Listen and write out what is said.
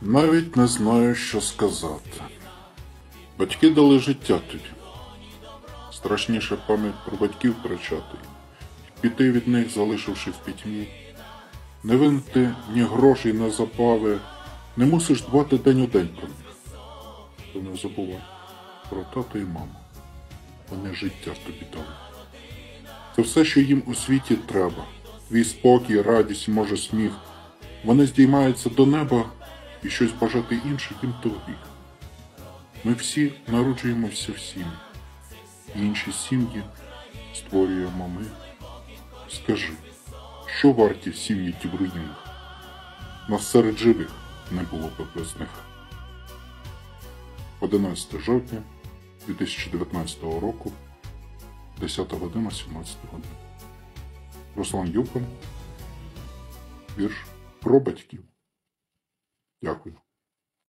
Навіть не знаю, що сказати. Батьки дали життя тобі. Страшніше пам'ять про батьків втрачати, піти від них, залишивши в пітьмі. Не винти ні грошей, ні забави, не мусиш дбати день у день про них. То не забувай про тата і маму. Вони життя тобі дали. Це все, що їм у світі треба. Твій спокій, радість, може сміх. Вони здіймаються до неба, і щось бажати інших їм то гріх. Ми всі народжуємося в сім'ї. Інші сім'ї створюємо ми. Скажи, що варті сім'ї ті в руїнах? Нас серед живих не було б без них. 11 жовтня 2019 року, 10 година, 17 годин. Руслан Юпин. Вірш про батьків. Дякую.